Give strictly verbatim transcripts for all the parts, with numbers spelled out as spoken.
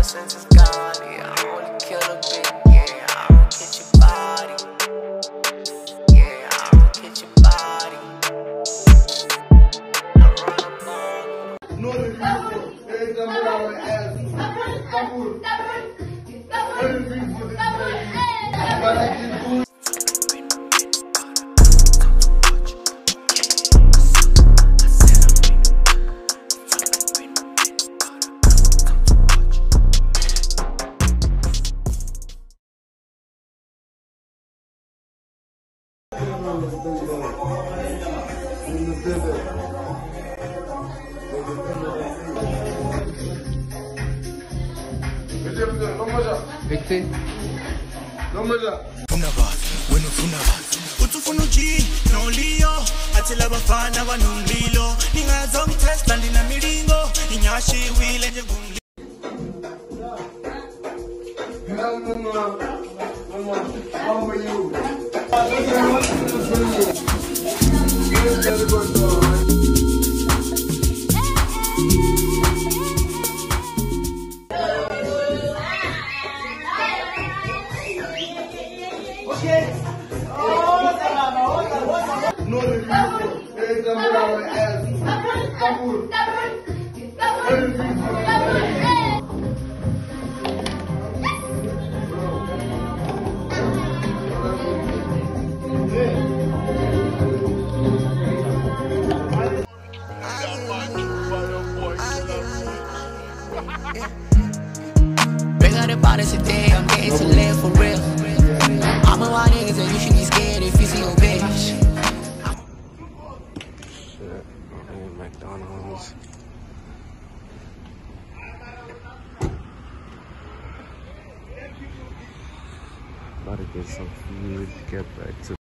sense is gone. Yeah, I only kill a bit. Yeah, I don't get your body. Yeah, I don't get your body. I run up on you. No, every time I ask you, come on. Every for this baby. But I can do it. Bitti. Nomada. Funabat, when you funabat. Utufunuji, no Leo. Atila bafana wa numilo. Ninga zong test and in a miringo. Inyashi will and How are you? No, every time I ask you, come on. Every for this baby. Bring out the bodies today, I'm getting to live for real. I'm a wild niggas and you should be scared if you see your bitch. Shit, I'm in McDonald's. About to get some food, get back to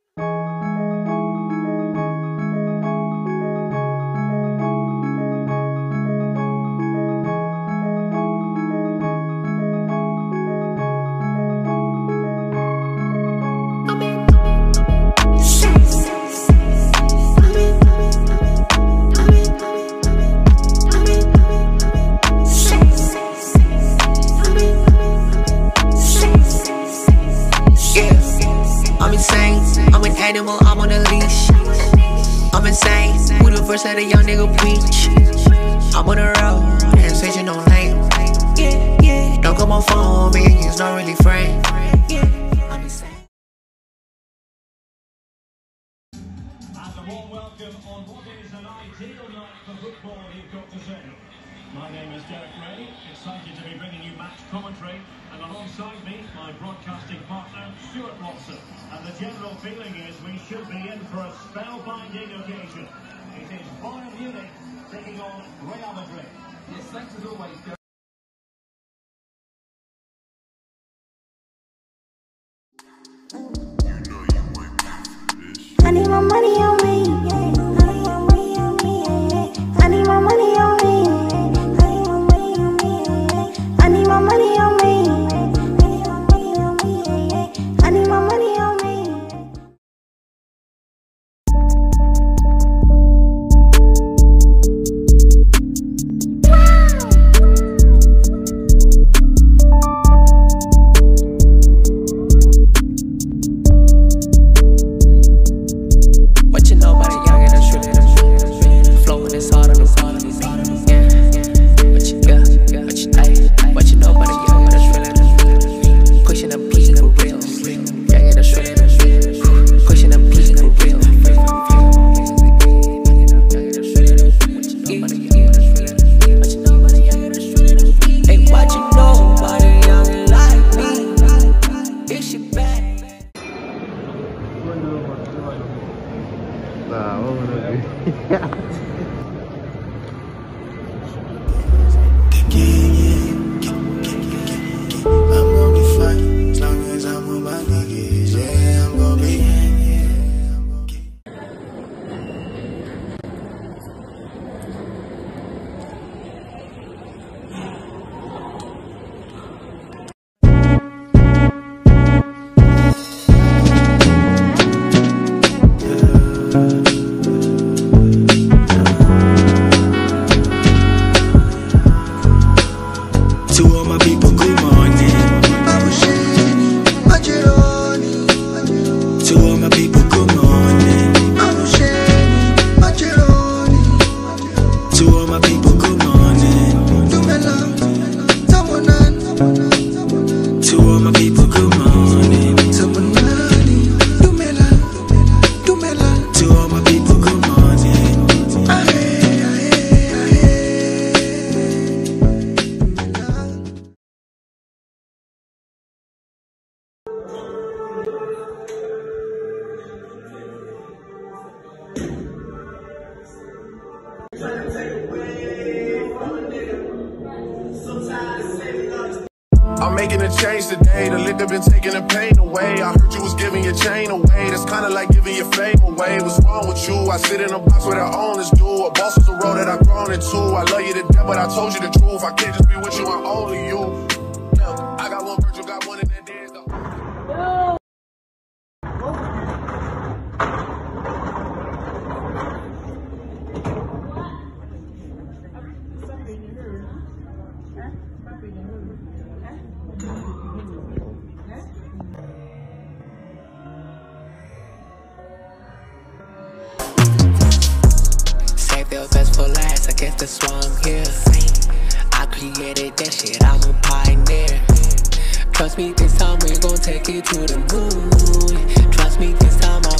animal, I'm on a leash. I'm insane, who the first let a young nigga preach. I'm on the road, and switching on lane. Yeah, yeah. Don't come on phone, me and you's not really friends. Yeah, I'm insane. And a warm welcome on what is an ideal night for football, you've got to say. My name is Derek Ray, excited to be bringing you match commentary, and alongside me, my broadcasting partner, Stuart Watson. And the general feeling is we should be in for a spellbinding occasion. It is Bayern Munich taking on Real Madrid. Yes, thanks as always, Derek. I need my money on me, yeah. I need my money on me, yeah. I need my money on me, yeah. I need my money on me, yeah. I need my money on me, yeah. I need my money on me. finna change today. The liquor been taking the pain away. I heard you was giving your chain away. That's kinda like giving your fame away. What's wrong with you? I sit in a box where the owners do. A boss is a road that I've grown into. I love you to death, but I told you the truth. I can't just be with you and only you. Yeah, I got one virtue, got one in that dance. No. Feel best for last, I guess that's why I'm here. I created that shit, I'm a pioneer. Trust me, this time we're gon' take it to the moon. Trust me, this time I